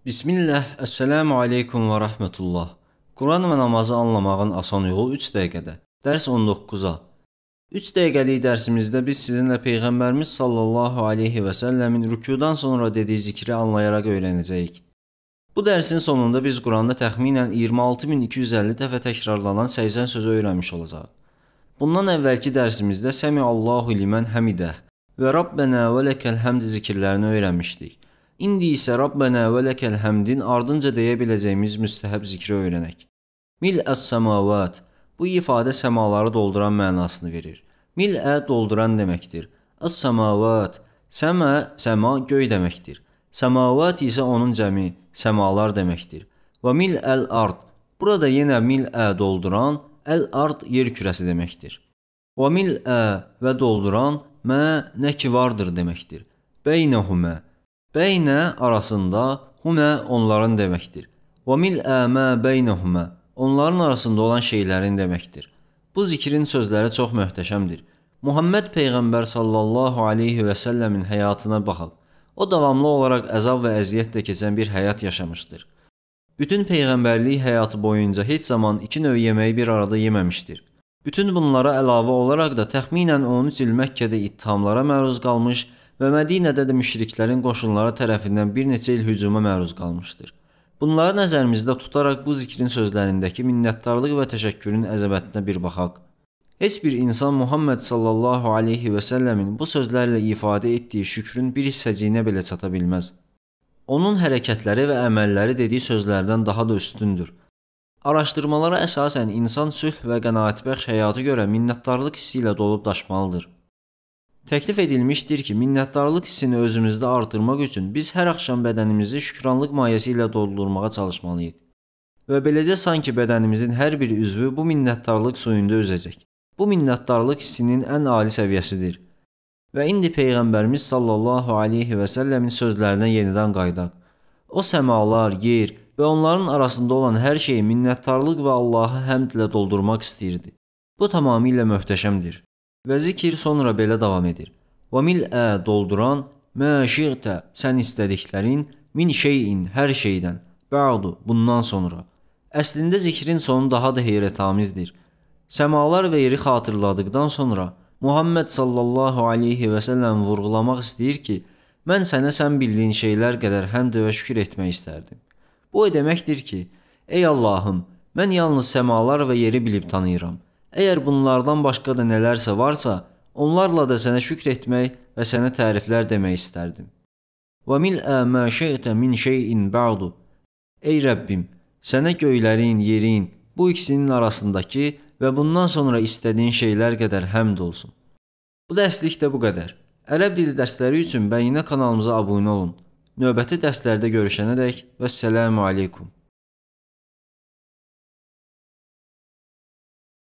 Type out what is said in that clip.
Bismillah, Esselamu Aleykum və Rəhmətullah. Quran və namazı anlamağın asan yolu 3 dəqiqədə. Dərs 19-a. 3 dəqiqəlik dərsimizdə biz sizinlə Peyğəmbərimiz sallallahu aleyhi və səlləmin rükudan sonra dediyi zikri anlayaraq öyrənəcəyik. Bu dərsin sonunda biz Quranda təxminən 26250 dəfə təkrarlanan 80 sözü öyrənmiş olacaq. Bundan əvvəlki dərsimizdə Səmiallahu limən həmidah və Rabbənə və ləkəl həmd zikirlərini öyrənmişdik. İndi isə Rabbənə və ləkəl həmdin ardınca deyə biləcəyimiz müstəhəb zikri öyrənək. Mil-əs-səmavat. Bu ifadə səmaları dolduran mənasını verir. Mil-ə dolduran deməkdir. Əs-səmavat. Səma göy deməkdir. Səmavat isə onun cəmi, səmalar deməkdir. Və mil-əl-ard. Burada yenə mil-ə dolduran, əl-ard yer kürəsi deməkdir. Və mil-ə və dolduran, mə nə ki vardır deməkdir. Beynəhumə. Beynə arasında, hunə onların deməkdir. Və mil'ə mə beynəhumə onların arasında olan şeylərin deməkdir. Bu zikrin sözləri çox möhtəşəmdir. Muhammed Peyğəmbər sallallahu aleyhi və səlləmin həyatına baxaq. O davamlı olaraq əzab və əziyyətlə keçən bir həyat yaşamışdır. Bütün Peyğəmbərlik həyatı boyunca heç zaman 2 növ yeməyi bir arada yeməmişdir. Bütün bunlara əlavə olaraq da təxminən 13 il Məkkədə ittihamlara məruz qalmış və Mədinədə də müşriklərin qoşunları tərəfindən bir neçə il hücuma məruz qalmışdır. Bunları nəzərimizdə tutaraq bu zikrin sözlərindəki minnətdarlıq və təşəkkürün əzəmətinə bir baxaq. Heç bir insan Muhammed sallallahu aleyhi və səlləmin bu sözlərlə ifadə etdiyi şükrün bir hissəciyinə belə çata bilməz. Onun hərəkətləri və əməlləri dediyi sözlərdən daha da üstündür. Araşdırmalara əsasən insan sülh və qənaətbəxş həyatı görə minnətdarlıq hissi ilə dolub daşmalıdır. Təklif edilmişdir ki, minnətdarlıq hissini özümüzdə artırmaq üçün biz hər axşam bədənimizi şükranlıq mayəsi ilə doldurmağa çalışmalıyıq. Və beləcə sanki bədənimizin hər bir üzvü bu minnətdarlıq suyunda üzəcək. Bu minnətdarlıq hissinin ən ali səviyyəsidir. Və indi Peyğəmbərimiz sallallahu aleyhi və səlləmin sözlərinə yenidən qaydaq. O səmalar, yer və onların arasında olan hər şeyi minnətdarlıq və Allahı həmdlə doldurmaq istəyirdi. Bu tamamilə möhtəşəmdir. Və zikir sonra belə davam edir. Və mil'ə dolduran, mə şi'tə sən istədiklərin, min şeyin hər şeydən, bə'du bundan sonra. Əslində zikrin sonu daha da heyrətamizdir. Səmalar və yeri xatırladıqdan sonra Muhammed sallallahu aleyhi və səlləm vurğulamaq istəyir ki, mən sənə sən bildiyin şeylər qədər həmd və şükür etmək istərdim. Bu o deməkdir ki, ey Allahım, mən yalnız səmalar və yeri bilib tanıyıram. Əgər bunlardan başqa da nələrsə varsa, onlarla da sənə şükr etmək və sənə təriflər demək istərdim. Və mil'ə mə şi'tə min şeyin bə'du. Ey Rəbbim, sənə göylərin, yerin, bu ikisinin arasındakı və bundan sonra istədiyin şeylər qədər həmd olsun. Bu dərslik də bu qədər. Ərəb dili dərsləri üçün Bəyinə kanalımıza abunə olun. Növbəti dərslərdə görüşənədək vəssəlamu aleykum.